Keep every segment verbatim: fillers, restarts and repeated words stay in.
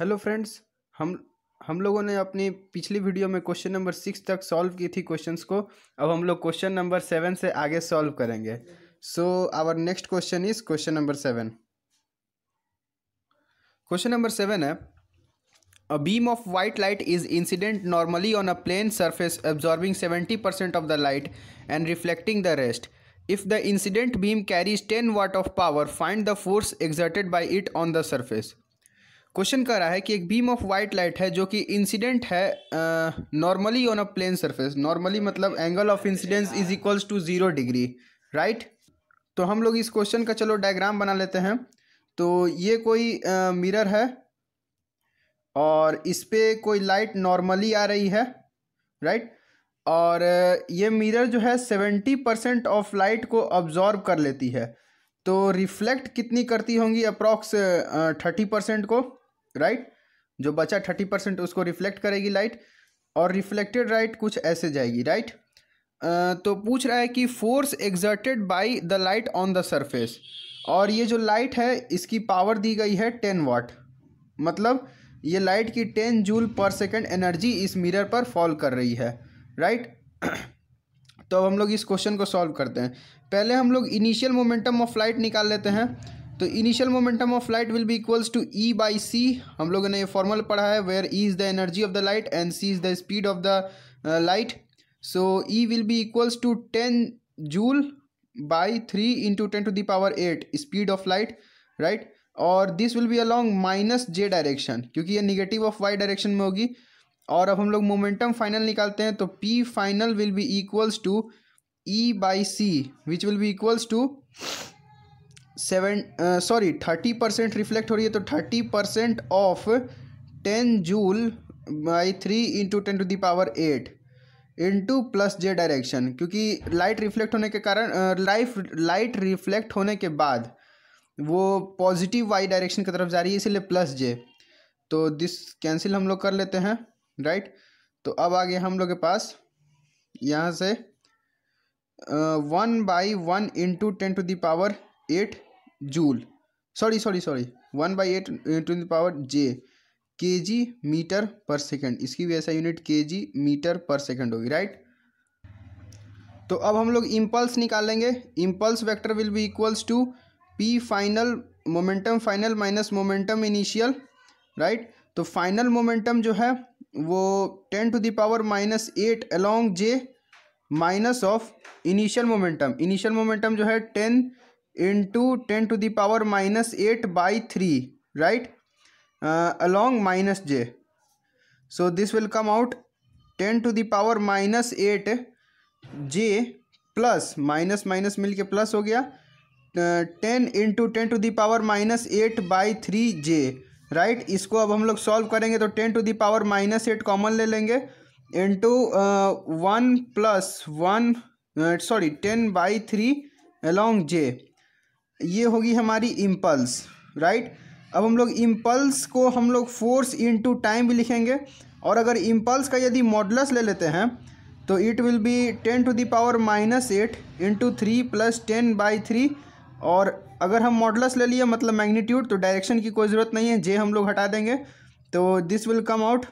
Hello friends, हम हम लोगों ने अपनी पिछली वीडियो में क्वेश्चन नंबर सिक्स तक सॉल्व की थी क्वेश्चंस को। अब हम लोग क्वेश्चन नंबर सेवन से आगे सॉल्व करेंगे। So our next question is question number seven. Question number seven है, a beam of white light is incident normally on a plane surface absorbing seventy percent of the light and reflecting the rest. If the incident beam carries ten watt of power, find the force exerted by it on the surface. Question कर रहा है कि एक beam of white light है जो कि incident है normally on a plane surface. Normally मतलब angle of incidence is equals to zero degree, right. तो हम लोग इस क्वेश्चन का चलो डायग्राम बना लेते हैं। तो ये कोई मिरर uh, है और इस पे कोई लाइट नॉर्मली आ रही है, राइट। और uh, ये मिरर जो है सेवेंटी परसेंट ऑफ लाइट को ऑब्जॉर्व कर लेती है। तो रिफ्लेक्ट कितनी करती होंगी? अप्रॉक्स थर्टी परसेंट को, राइट right? जो बचा थर्टी परसेंट उसको रिफ्लेक्ट करेगी लाइट, और रिफ्लेक्टेड लाइट कुछ ऐसे जाएगी, राइट right? तो पूछ रहा है कि force exerted by the light on the surface. और ये जो लाइट है इसकी पावर दी गई है टेन वाट, मतलब ये लाइट की ten joule per second energy इस मिरर पर फॉल कर रही है, राइट right? तो अब हम लोग इस क्वेश्चन को सॉल्व करते हैं। पहले हम लोग इनिशियल मोमेंटम ऑफ लाइट निकाल लेते हैं। तो initial momentum of light will be equals to E by C. हम लोगों ने ये फॉर्मूला पढ़ा है, where E is the energy of the light and C is the speed of the light. So E will be equals to ten joule by three into ten to the power eight speed of light, right. और this will be along minus J direction, क्योंकि ये negative of Y direction में होगी। और अब हम लोग momentum final निकालते हैं। तो P final will be equals to E by C, which will be equals to seven sorry thirty percent reflect हो रही है, तो thirty percent of ten joule by three into ten to the power eight into plus J direction, क्योंकि light reflect होने के कारण life light reflect होने के बाद वो पॉजिटिव वाई डायरेक्शन की तरफ जा रही है, इसीलिए प्लस जे। तो दिस कैंसिल हम लोग कर लेते हैं, राइट right? तो अब आगे हम लोग के पास यहाँ से one by one into ten to the power eight joule sorry sorry sorry one by eight into the power J K G metre पर सेकेंड, इसकी भी ऐसा यूनिट के जी मीटर पर सेकेंड होगी, राइट right? तो अब हम लोग इम्पल्स निकालेंगे। Impulse vector will be equals to P final momentum final minus momentum initial, right. तो फाइनल मोमेंटम जो है वो ten to the power minus eight along J minus of initial momentum. Initial momentum जो है ten into ten to the power minus eight by three, right, along minus J. So this will come out ten to the power minus eight J plus minus minus मिल के plus हो गया ten into ten to the power minus eight by three J, right. इसको अब हम लोग solve करेंगे तो ten to the power minus eight common ले लेंगे into one plus one sorry ten by three along J, ये होगी हमारी इम्पल्स, राइट। अब हम लोग इम्पल्स को हम लोग फोर्स इंटू टाइम भी लिखेंगे। और अगर इम्पल्स का यदि मॉडुलस ले लेते हैं तो it will be ten to the power minus eight into three plus ten by three. और अगर हम मॉडुलस ले लिए मतलब मैग्नीट्यूड, तो डायरेक्शन की कोई ज़रूरत नहीं है, जे हम लोग हटा देंगे। तो this will come out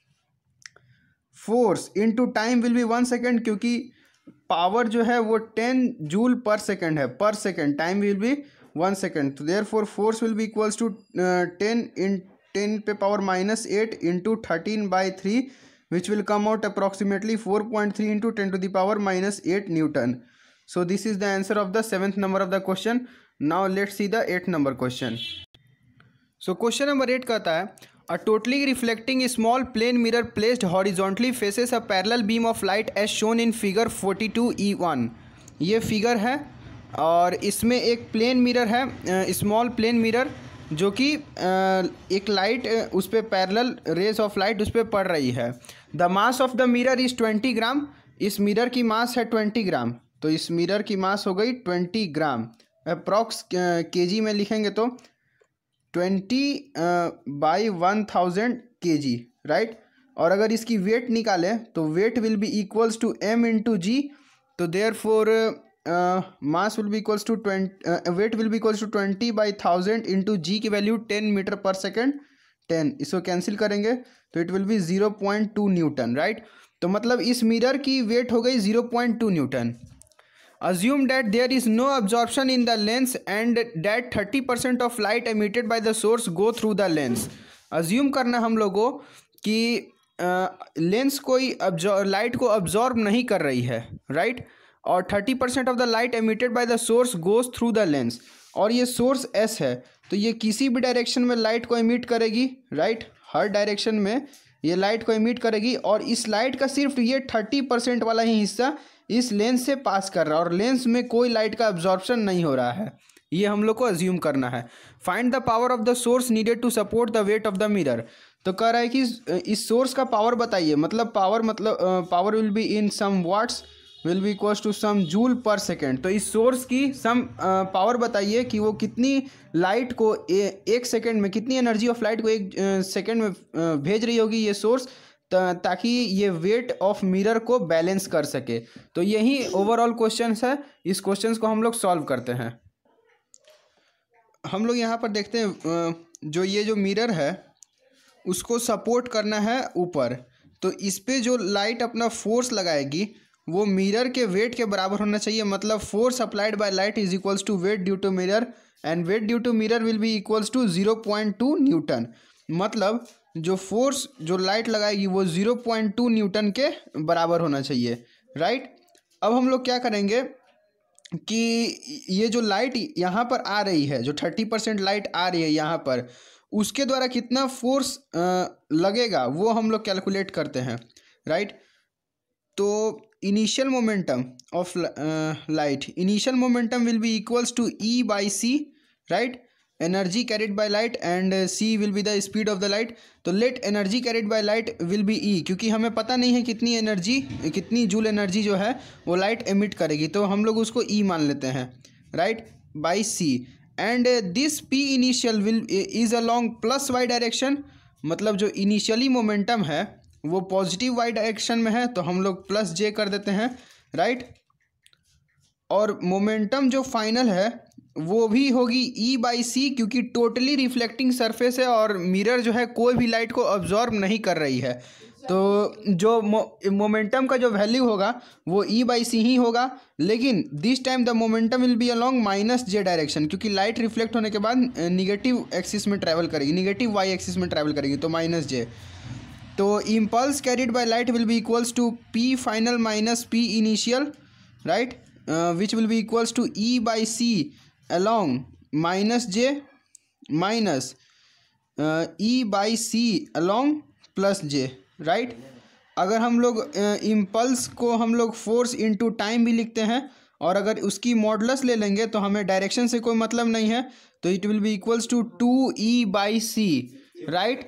force into time will be one second, क्योंकि पावर जो है वो टेन जूल पर सेकेंड है, per second, time will be one second. तो therefore force will be equals to ten in ten पे power minus eight into thirteen by three, which will come out approximately four point three into ten to the power minus eight newton. So this is the answer of the seventh number of the question. Now let's see the eighth number question. So question number eight कहता है, a totally reflecting small plane mirror placed horizontally faces a parallel beam of light as shown in figure forty-two E one. ये figure है और इसमें एक plane mirror है, small plane mirror, जो कि एक लाइट उस पर पैरेलल रेज ऑफ लाइट उस पर पड़ रही है। The mass of the mirror is twenty gram. इस मिरर की मास है ट्वेंटी ग्राम। तो इस मिरर की मास हो गई ट्वेंटी ग्राम। अप्रॉक्स केजी में लिखेंगे तो ट्वेंटी बाई वन थाउजेंड के जी, राइट। और अगर इसकी वेट निकालें तो weight will be equals to M into G. तो therefore mass will be equals to twenty weight will be equals to twenty by thousand into G की value ten metre पर second ten, इसको cancel करेंगे तो it will be zero point two newton, right. तो मतलब इस mirror की weight हो गई zero point two newton. Assume that there is no absorption in the lens and that thirty percent of light emitted by the source go through the lens. Assume करना हम लोगों कि लेंस कोई light को absorb नहीं कर रही है, राइट right? और thirty percent of the light emitted by the source goes through the lens, और ये सोर्स एस है तो ये किसी भी डायरेक्शन में लाइट को एमिट करेगी, राइट right? हर डायरेक्शन में ये लाइट को एमिट करेगी, और इस लाइट का सिर्फ ये थर्टी परसेंट वाला ही हिस्सा इस लेंस से पास कर रहा है, और लेंस में कोई लाइट का अब्जॉर्प्शन नहीं हो रहा है। ये हम लोग को अज्यूम करना है। Find the power of the source needed to support the weight of the mirror. तो कह रहा है कि इस सोर्स का पावर बताइए, मतलब पावर मतलब power will be in some watts will be equals to some joule per second. तो इस सोर्स की सम पावर बताइए कि वो कितनी लाइट को ए, एक सेकेंड में, कितनी एनर्जी ऑफ लाइट को एक सेकेंड में uh, भेज रही होगी ये सोर्स, ताकि ये वेट ऑफ मिरर को बैलेंस कर सके। तो यही ओवरऑल क्वेश्चन है। इस क्वेश्चन को हम लोग सॉल्व करते हैं। हम लोग यहाँ पर देखते हैं जो ये जो मिरर है उसको सपोर्ट करना है ऊपर, तो इस पे जो लाइट अपना फोर्स लगाएगी वो मिरर के वेट के बराबर होना चाहिए। मतलब force applied by light is equals to weight due to mirror, and weight due to mirror will be equals to zero point two newton. मतलब जो फोर्स जो लाइट लगाएगी वो ज़ीरो पॉइंट टू न्यूटन के बराबर होना चाहिए, राइट। अब हम लोग क्या करेंगे कि ये जो लाइट यहाँ पर आ रही है, जो थर्टी परसेंट लाइट आ रही है यहाँ पर, उसके द्वारा कितना फोर्स लगेगा वो हम लोग कैलकुलेट करते हैं, राइट। तो initial momentum of light, initial momentum will be equals to E by C, right. Energy carried by light and C will be the speed of the light. तो let energy carried by light will be E, क्योंकि हमें पता नहीं है कितनी energy, कितनी joule energy जो है वो लाइट एमिट करेगी, तो हम लोग उसको ई मान लेते हैं, right, by C. And this P initial will is along plus Y direction. मतलब जो इनिशियली मोमेंटम है वो पॉजिटिव वाई डायरेक्शन में है, तो हम लोग प्लस जे कर देते हैं, राइट। और मोमेंटम जो फाइनल है वो भी होगी ई बाई सी, क्योंकि टोटली रिफ्लेक्टिंग सरफेस है और मिरर जो है कोई भी लाइट को अब्जॉर्ब नहीं कर रही है। तो जो मो, मोमेंटम का जो वैल्यू होगा वो ई बाई सी ही होगा, लेकिन this time the momentum will be along minus J direction, क्योंकि लाइट रिफ्लेक्ट होने के बाद निगेटिव एक्सिस में ट्रैवल करेगी, निगेटिव वाई एक्सिस में ट्रैवल करेगी, तो माइनस जे। तो impulse carried by light will be equals to P final minus P initial, right, which will be equals to E by C along minus J minus E by C along plus J, right. अगर हम लोग impulse uh, को हम लोग force into time भी लिखते हैं, और अगर उसकी मॉडुलस ले लेंगे तो हमें डायरेक्शन से कोई मतलब नहीं है, तो it will be equals to two E by C, right.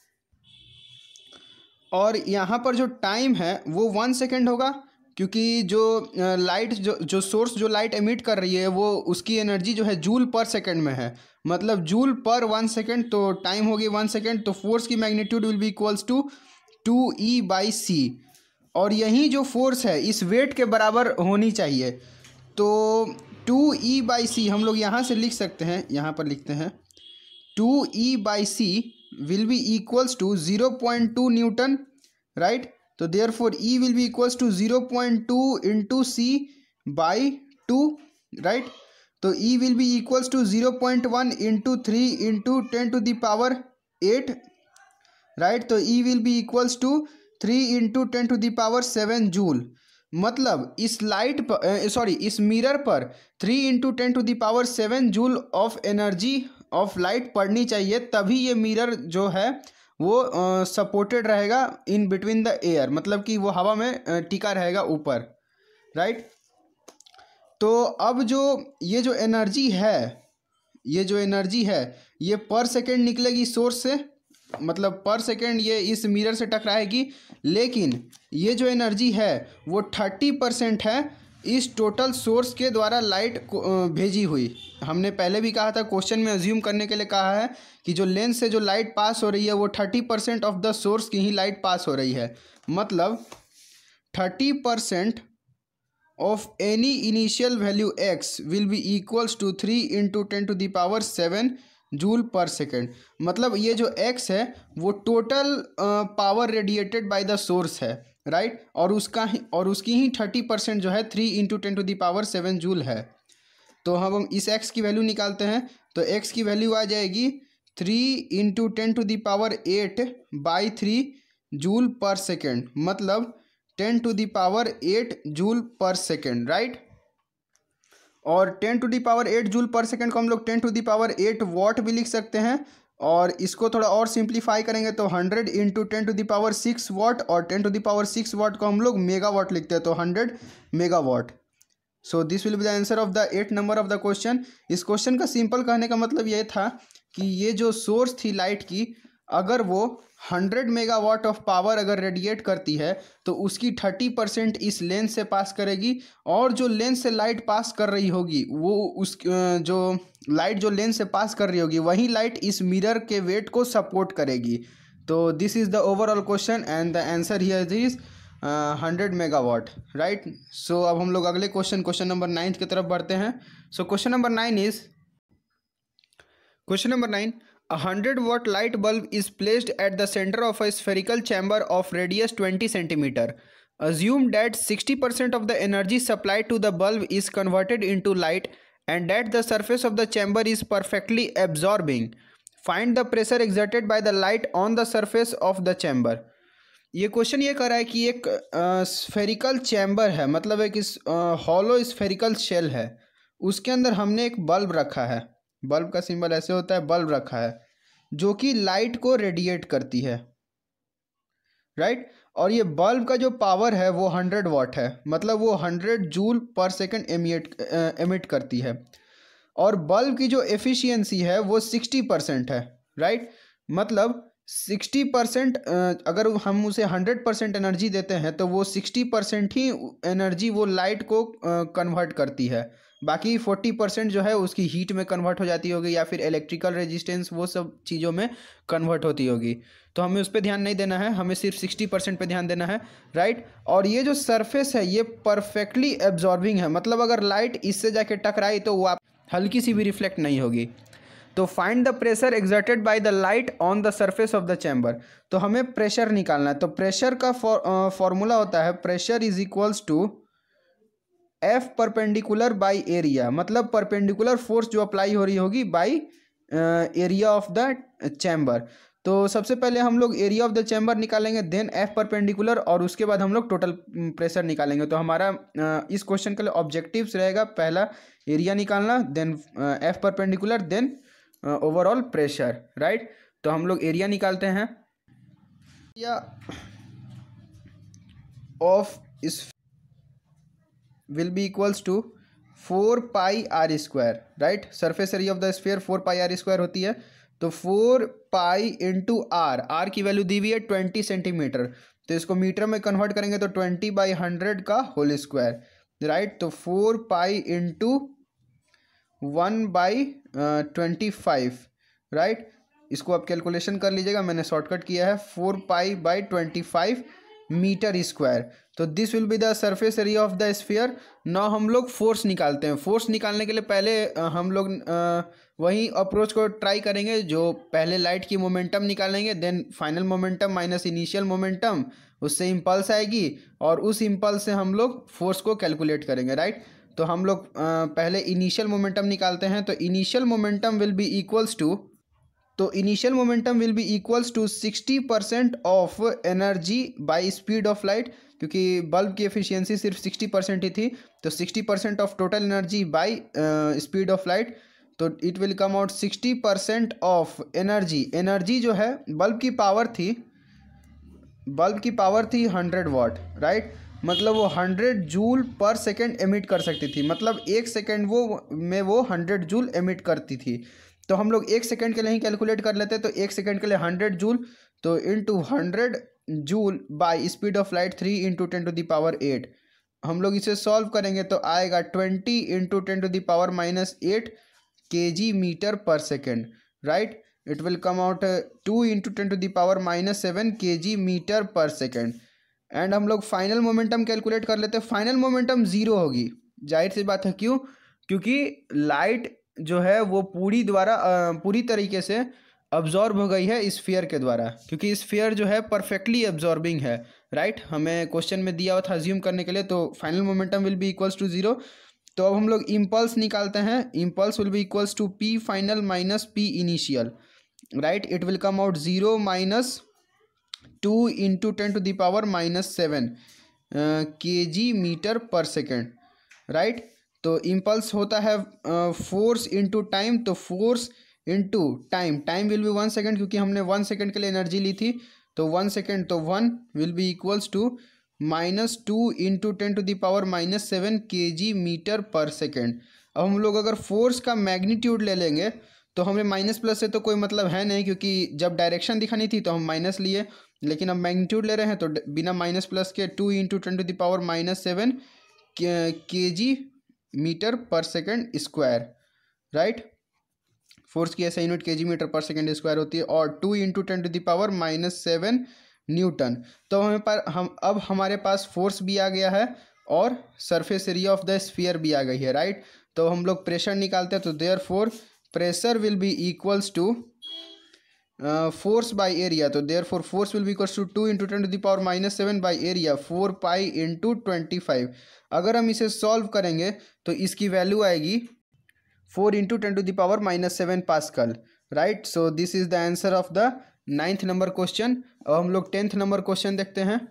और यहाँ पर जो टाइम है वो वन सेकेंड होगा, क्योंकि जो लाइट जो जो सोर्स जो लाइट एमिट कर रही है वो उसकी एनर्जी जो है जूल पर सेकंड में है, मतलब जूल पर वन सेकंड, तो टाइम होगी वन सेकंड, तो फोर्स की magnitude will be equals to two E by C. और यही जो फोर्स है इस वेट के बराबर होनी चाहिए, तो टू ई बाई सी हम लोग यहाँ से लिख सकते हैं, यहाँ पर लिखते हैं two E by C will be equals to zero point two newton, right. तो therefore E will be equals to zero point two into C by two, right। तो E will be equals to zero point one into three into ten to the power eight, right। तो E will be equals to three into ten to the power seven joule. मतलब इस light पर sorry इस mirror पर three into ten to the power seven joule of energy of light पड़नी चाहिए, तभी ये मिरर जो है वो सपोर्टेड uh, रहेगा इन बिटवीन द एयर, मतलब कि वो हवा में uh, टिका रहेगा ऊपर, राइट। तो अब जो ये जो एनर्जी है ये जो एनर्जी है ये पर सेकेंड निकलेगी सोर्स से, मतलब पर सेकेंड ये इस मिरर से टकराएगी, लेकिन ये जो एनर्जी है वो थर्टी परसेंट है इस टोटल सोर्स के द्वारा लाइट भेजी हुई। हमने पहले भी कहा था, क्वेश्चन में अज्यूम करने के लिए कहा है कि जो लेंस से जो लाइट पास हो रही है वो thirty percent of the source की ही लाइट पास हो रही है। मतलब thirty percent of any initial value X will be equals to three into ten to the power seven joule per second. मतलब ये जो x है वो total power radiated by the source है, राइट right? और उसका ही और उसकी ही थर्टी परसेंट जो है three into ten to the power seven joule है। तो हम हम इस x की वैल्यू निकालते हैं, तो x की वैल्यू आ जाएगी three into ten to the power eight by three joule per second, मतलब ten to the power eight joule per second, right. और ten to the power eight joule per second को हम लोग ten to the power eight watt भी लिख सकते हैं, और इसको थोड़ा और सिंप्लीफाई करेंगे तो hundred into ten to the power six watt, और ten to the power six watt को हम लोग मेगा वॉट लिखते हैं, तो hundred megawatt. So this will be the answer of the eight number of the question. इस question का simple कहने का मतलब ये था कि ये जो सोर्स थी लाइट की, अगर वो हंड्रेड मेगावाट ऑफ पावर अगर रेडिएट करती है तो उसकी थर्टी परसेंट इस लेंस से पास करेगी, और जो लेंस से लाइट पास कर रही होगी वो उस जो लाइट जो लेंस से पास कर रही होगी वही लाइट इस मिरर के वेट को सपोर्ट करेगी। तो this is the overall question and the answer here is hundred megawatt, right. So अब हम लोग अगले क्वेश्चन क्वेश्चन नंबर नाइन्थ की तरफ बढ़ते हैं। So question number nine is question number nine, a one hundred watt light bulb is placed at the center of a spherical chamber of radius twenty centimeter. Assume that sixty percent of the energy supplied to the bulb is converted into light and that the surface of the chamber is perfectly absorbing. Find the pressure exerted by the light on the surface of the chamber. ये question ये कर रहा है कि एक spherical chamber है, मतलब एक इस हॉलो स्फेरिकल शेल है, उसके अंदर हमने एक बल्ब रखा है, बल्ब का सिंबल ऐसे होता है, बल्ब रखा है जो कि लाइट को रेडिएट करती है, राइट। और ये बल्ब का जो पावर है वो हंड्रेड वाट है, मतलब वो hundred joule per second emit emit करती है, और बल्ब की जो एफिशिएंसी है वो सिक्सटी परसेंट है, राइट। मतलब सिक्सटी परसेंट अगर हम उसे हंड्रेड परसेंट एनर्जी देते हैं तो वो सिक्सटी परसेंट ही एनर्जी वो लाइट को कन्वर्ट करती है, बाकी फोर्टी परसेंट जो है उसकी हीट में कन्वर्ट हो जाती होगी या फिर इलेक्ट्रिकल रेजिस्टेंस वो सब चीज़ों में कन्वर्ट होती होगी। तो हमें उस पर ध्यान नहीं देना है, हमें सिर्फ सिक्सटी परसेंट पे ध्यान देना है, राइट। और ये जो सरफेस है ये परफेक्टली एब्जॉर्बिंग है, मतलब अगर लाइट इससे जाके टकराई तो वो आप हल्की सी भी रिफ्लेक्ट नहीं होगी। तो find the pressure exerted by the light on the surface of the chamber. तो हमें प्रेशर निकालना है, तो प्रेशर का फॉर्मूला होता है pressure is equals to F perpendicular by area, मतलब परपेंडिकुलर फोर्स जो अप्लाई हो रही होगी by area of the chamber. तो सबसे पहले हम लोग एरिया ऑफ द चैम्बर निकालेंगे, देन एफ परपेंडिकुलर, और उसके बाद हम लोग टोटल प्रेशर निकालेंगे। तो हमारा uh, इस क्वेश्चन के लिए ऑब्जेक्टिव्स रहेगा, पहला एरिया निकालना, then F perpendicular, then overall pressure, right. तो हम लोग एरिया निकालते हैं, एरिया ऑफ इस will be equals to four pi R square, right. Surface area of the sphere four pi R square होती है, तो four pi into R, R की वैल्यू दी हुई है ट्वेंटी सेंटीमीटर, तो इसको मीटर में कन्वर्ट करेंगे तो ट्वेंटी बाई हंड्रेड का होल स्क्वायर, राइट। तो four pi into one by twenty five, right. इसको आप कैलकुलेशन कर लीजिएगा, मैंने शॉर्टकट किया है, four pi by twenty five meter square. तो this will be the surface area of the sphere. Now हम लोग फोर्स निकालते हैं। फोर्स निकालने के लिए पहले हम लोग वही अप्रोच को ट्राई करेंगे, जो पहले लाइट की मोमेंटम निकालेंगे, then final momentum minus initial momentum, उससे इम्पल्स आएगी और उस इम्पल्स से हम लोग फोर्स को कैलकुलेट करेंगे, राइट। तो हम लोग पहले इनिशियल मोमेंटम निकालते हैं, तो initial momentum will be equals to तो initial momentum will be equals to sixty percent of energy by speed of light, क्योंकि बल्ब की एफिशिएंसी सिर्फ सिक्सटी परसेंट ही थी, तो sixty percent of total energy by speed of light, तो it will come out sixty percent of energy. Energy जो है bulb की पावर थी, बल्ब की पावर थी हंड्रेड वाट, राइट। मतलब वो hundred joule per second emit कर सकती थी, मतलब एक सेकेंड वो में वो हंड्रेड जूल एमिट करती थी। तो हम लोग एक सेकंड के लिए ही कैलकुलेट कर लेते हैं, तो एक सेकंड के लिए हंड्रेड जूल, तो into hundred joule by speed of light three into ten to the power eight, हम लोग इसे सॉल्व करेंगे तो आएगा twenty into ten to the power minus eight K G metre पर second, right. It will come out two into ten to the power minus seven K G metre पर second. And हम लोग final momentum calculate कर लेते हैं, final momentum zero होगी, जाहिर सी बात है, क्यों? क्योंकि लाइट जो है वो पूरी द्वारा पूरी तरीके से अब्जॉर्ब हो गई है स्फीयर के द्वारा, क्योंकि स्फीयर जो है परफेक्टली एब्जॉर्बिंग है, राइट। हमें क्वेश्चन में दिया हुआ था अज्यूम करने के लिए, तो final momentum will be equals to zero. तो अब हम लोग इम्पल्स निकालते हैं। Impulse will be equals to P final minus P initial, right. It will come out zero minus two into ten to the power minus seven K G metre पर second, right. तो impulse होता है force into time, तो force into time, time will be one second, क्योंकि हमने one second के लिए energy ली थी, तो वन सेकेंड, तो one will be equals to minus two into ten to the power minus seven K G metre पर सेकेंड। अब हम लोग अगर फोर्स का मैग्नीट्यूड ले लेंगे तो हमें माइनस प्लस से तो कोई मतलब है नहीं, क्योंकि जब डायरेक्शन दिखानी थी तो हम माइनस लिए, लेकिन अब मैग्नीट्यूड ले रहे हैं तो बिना माइनस प्लस के two into ten to the power minus seven K G metre पर सेकेंड स्क्वायर, राइट। फोर्स की ऐसा यूनिट के जी मीटर पर सेकेंड स्क्वायर होती है, और two into ten to the power minus seven newton. तो हमें पर हम अब हमारे पास फोर्स भी आ गया है और surface area of the sphere भी आ गई है, राइट। तो हम लोग प्रेशर निकालते हैं, तो therefore pressure will be equals to force by area, तो therefore force will be equals to two into ten to the power minus seven by area, four pi into twenty five. अगर हम इसे solve करेंगे तो इसकी value आएगी four into ten to the power minus seven pascal, right. So this is the answer of the ninth number question. अब हम लोग टेंथ नंबर क्वेश्चन देखते हैं।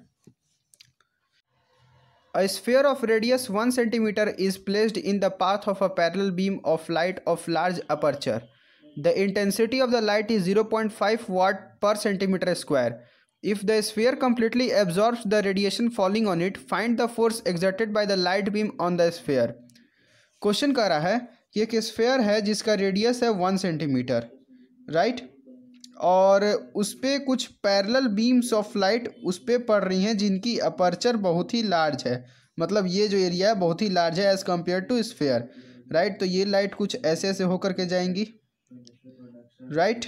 A sphere of radius one centimeter is placed in the path of a parallel beam of light of large aperture. The intensity of the light is zero point five watt per centimeter square. If the sphere completely absorbs the radiation falling on it, find the force exerted by the light beam on the sphere. Question कह रहा है कि एक sphere है जिसका radius है one centimetre, right, और उस पर कुछ पैरेलल बीम्स ऑफ लाइट उस पर पड़ रही हैं जिनकी अपर्चर बहुत ही लार्ज है, मतलब ये जो एरिया है बहुत ही लार्ज है as compare to sphere, right. तो ये लाइट कुछ ऐसे ऐसे होकर के जाएंगी, राइट।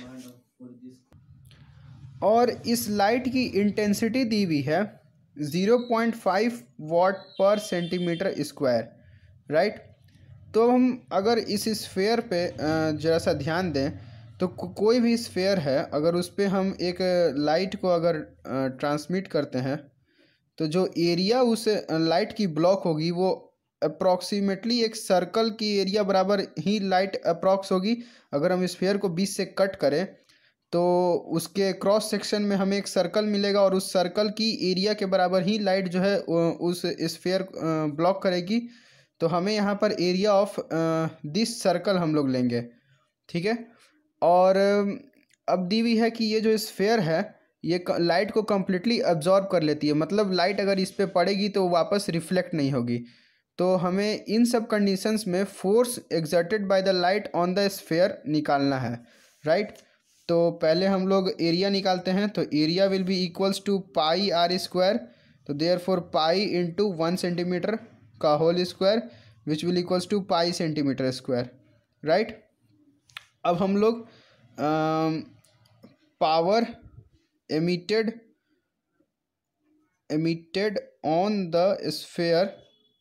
और इस लाइट की इंटेंसिटी दी हुई है ज़ीरो पॉइंट फाइव वाट पर सेंटीमीटर स्क्वायर, राइट। तो हम अगर इस स्फेयर पे ज़रा सा ध्यान दें तो को, कोई भी स्फेयर है, अगर उस पर हम एक लाइट को अगर ट्रांसमिट करते हैं तो जो एरिया उस लाइट की ब्लॉक होगी वो अप्रॉक्सीमेटली एक सर्कल की एरिया बराबर ही लाइट अप्रॉक्स होगी। अगर हम स्फेयर को बीच से कट करें तो उसके क्रॉस सेक्शन में हमें एक सर्कल मिलेगा, और उस सर्कल की एरिया के बराबर ही लाइट जो है उस स्फेयर ब्लॉक करेगी। तो हमें यहाँ पर एरिया ऑफ दिस सर्कल हम लोग लेंगे, ठीक है। और अब दी हुई है कि ये जो स्फेयर है ये लाइट को कम्प्लीटली अब्जॉर्ब कर लेती है, मतलब लाइट अगर इस पर पड़ेगी तो वापस रिफ्लेक्ट नहीं होगी। तो हमें इन सब कंडीशंस में force exerted by the light on the sphere निकालना है, राइट। तो पहले हम लोग एरिया निकालते हैं, तो area will be equals to pi R square, तो therefore pi into one centimeter का whole square which will equals to pi centimeter square, right. अब हम लोग power emitted emitted on the sphere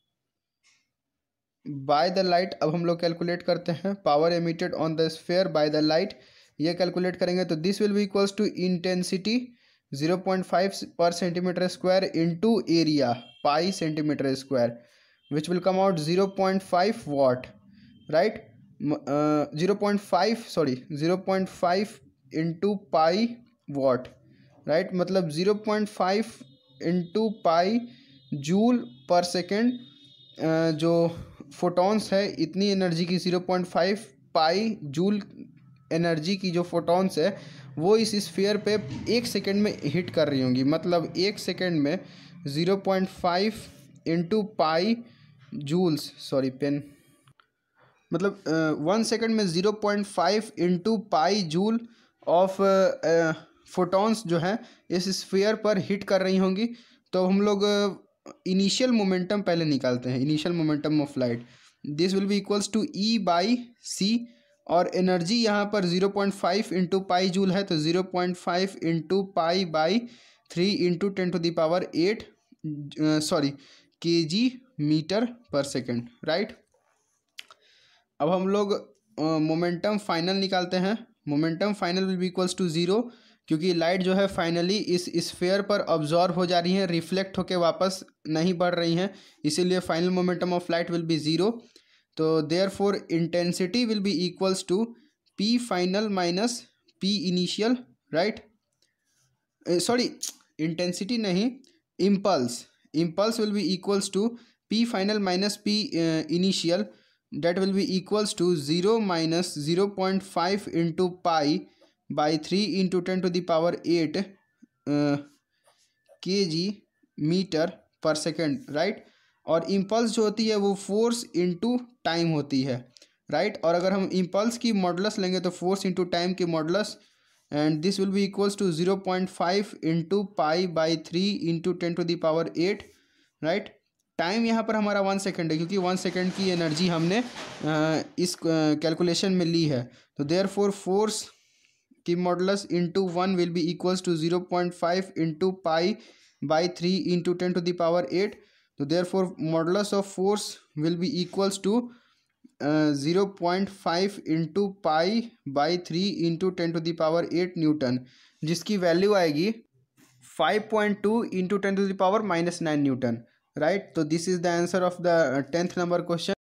by the light, अब हम लोग calculate करते हैं power emitted on the sphere by the light. ये कैलकुलेट करेंगे तो this will be equals to intensity zero point five पर centimetre square into area pi centimeter square which will come out zero point five watt, right. Zero point five sorry zero point five into pi watt, right, मतलब zero point five into pi joule per second. जो photons है इतनी energy की zero point five pi joule energy की जो photons है वो इस स्फीयर पे एक सेकेंड में हिट कर रही होंगी, मतलब एक सेकेंड में zero point five into pi joules sorry pen मतलब वन सेकेंड में zero point five into pi joule of photons जो हैं इस स्फीयर पर हिट कर रही होंगी। तो हम लोग इनिशियल मोमेंटम पहले निकालते हैं, initial momentum of light, this will be equals to E by C, और एनर्जी यहाँ पर zero point five into pi joule है, तो zero point five into pi by three into ten to the power eight sorry K G metre पर second, right. अब हम लोग momentum final निकालते हैं। Momentum final will be equals to zero, क्योंकि light जो है फाइनली इस स्फेयर पर ऑब्जॉर्व हो जा रही है, रिफ्लेक्ट होके वापस नहीं बढ़ रही हैं, इसीलिए final momentum of light will be zero. तो therefore intensity will be equals to P final minus P initial, right. Sorry, intensity नहीं, impulse impulse will be equals to P final minus P initial, that will be equals to zero minus zero point five into pi by three into ten to the power eight uh, kg metre पर second, right. और impulse जो होती है वो force into time होती है, right. और अगर हम इम्पल्स की मॉडुलस लेंगे तो फोर्स इंटू टाइम की modulus, and this will be equals to zero point five into pi by three into ten to the power eight, right. Time यहाँ पर हमारा वन सेकेंड है, क्योंकि वन सेकेंड की एनर्जी हमने आ, इस कैलकुलेशन में ली है। तो देयर फोर फोर्स की modulus into one will be equals to zero point five into pi by three into ten to the power eight. तो therefore modulus of force will be equals to zero point five into pi by three into ten to the power eight newton, जिसकी value आएगी five point two into ten to the power minus nine newton, right। So this is the answer of the tenth number question.